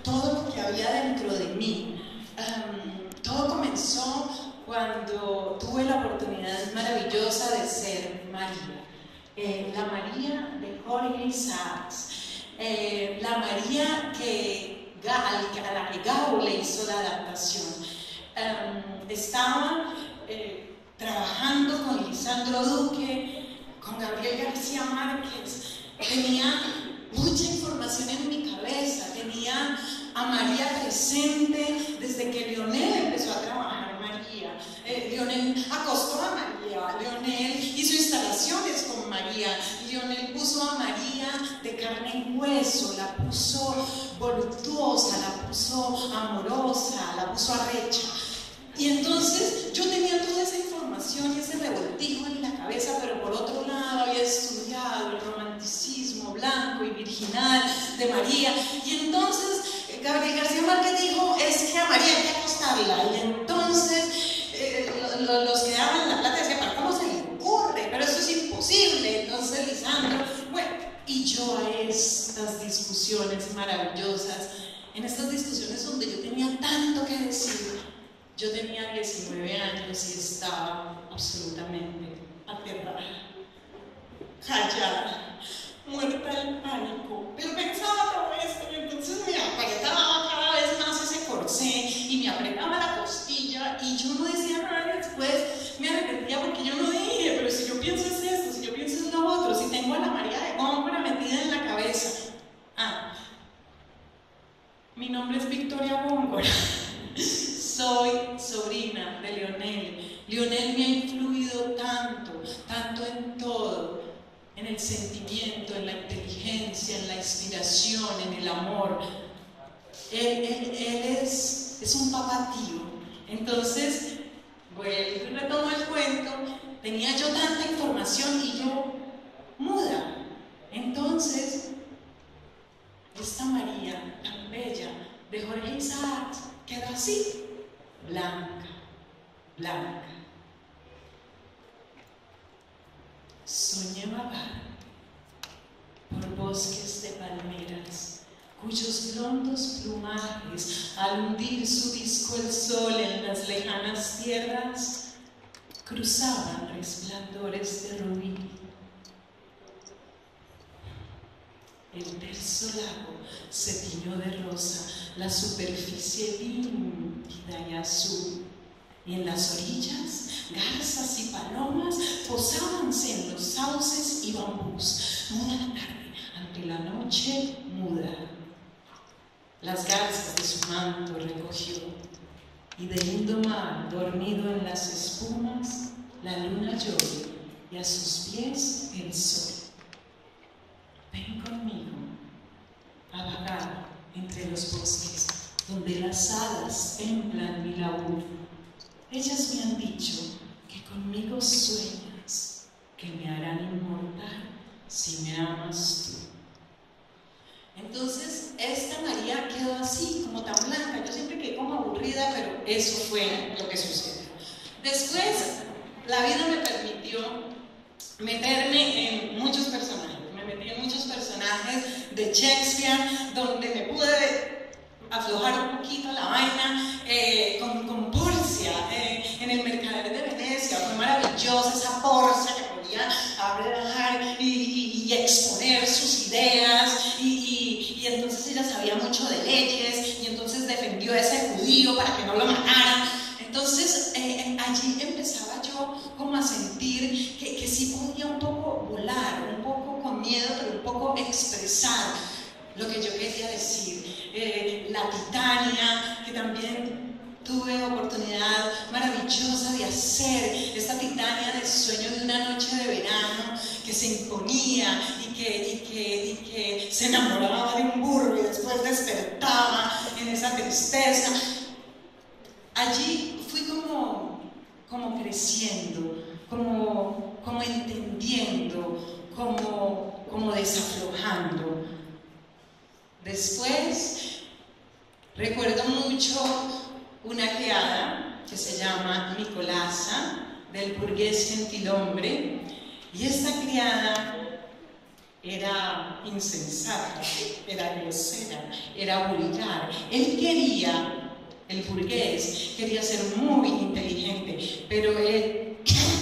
todo lo que había dentro de mí. Todo comenzó cuando tuve la oportunidad maravillosa de ser María, la María de Jorge Isaacs, la María a la que Gabo le hizo la adaptación. Estaba trabajando con Lisandro Duque, con Gabriel García Márquez. Tenía mucha información en mi cabeza, tenía a María presente desde que Leonel empezó a trabajar María. Leonel acostó a María, Leonel hizo instalaciones con María, Leonel puso a María de carne y hueso, la puso voluptuosa, la puso amorosa, la puso arrecha. Y entonces yo tenía toda esa información y ese revoltijo en la cabeza, pero por otro lado había estudiado el romanticismo blanco y virginal de María. Y entonces Gabriel García Márquez dijo, es que a María hay que acostarla. Y entonces los que daban la plata decían, ¿para cómo se le ocurre? Pero eso es imposible. Entonces Lisandro, bueno, y yo a estas discusiones maravillosas, en estas discusiones donde yo tenía tanto que decir. Yo tenía 19 años y estaba absolutamente aterrada, callada, muerta del pánico. Pero pensaba todo esto y entonces me apretaba cada vez más ese corsé y me apretaba la costilla y yo no decía nada. Después me arrepentía porque yo no dije, pero si yo pienso es esto, si yo pienso es lo otro, si tengo a la María de Góngora metida en la cabeza. Mi nombre es Victoria Góngora. Soy sobrina de Leonel. Leonel me ha influido tanto, tanto en todo, en el sentimiento, en la inteligencia, en la inspiración, en el amor. Él es un papá tío. Entonces, vuelvo y retomo el cuento. Tenía yo tanta información y yo muda. Entonces, esta María tan bella de Jorge Isaacs quedó así. Blanca, blanca. Soñé vagar por bosques de palmeras, cuyos blondos plumajes, al hundir su disco el sol en las lejanas tierras, cruzaban resplandores de rubí. El terso lago se tiñó de rosa, la superficie límpida y azul, y en las orillas garzas y palomas posábanse en los sauces y bambús. Muda la tarde ante la noche muda. Las garzas de su manto recogió, y del lindo mar dormido en las espumas, la luna llora y a sus pies el sol. Ven conmigo a vagar entre los bosques, donde las hadas templan mi laúd. Ellas me han dicho que conmigo sueñas, que me harán inmortal si me amas tú. Entonces, esta María quedó así, como tan blanca. Yo siempre quedé como aburrida, pero eso fue lo que sucedió. Después, la vida me permitió meterme en muchos personajes. Metí en muchos personajes de Shakespeare, donde me pude aflojar un poquito la vaina, con Porcia, en El Mercader de Venecia. Fue maravillosa esa Porcia que podía hablar y exponer sus ideas, y entonces ella sabía mucho de leyes, y entonces defendió a ese judío para que no lo mataran. Entonces allí empezaba yo como a sentir que sí podía un poco volar, un poco con miedo, pero un poco expresar lo que yo quería decir. La Titania, que también tuve oportunidad maravillosa de hacer, esta Titania de sueño de una noche de verano, que se imponía y que se enamoraba de un burro y después despertaba en esa tristeza. Allí fui como creciendo, como entendiendo, como desaflojando. Después recuerdo mucho una criada que se llama Nicolasa, del burgués gentilhombre, y esta criada era insensata, era grosera, era vulgar. Él quería, el burgués, quería ser muy inteligente, pero él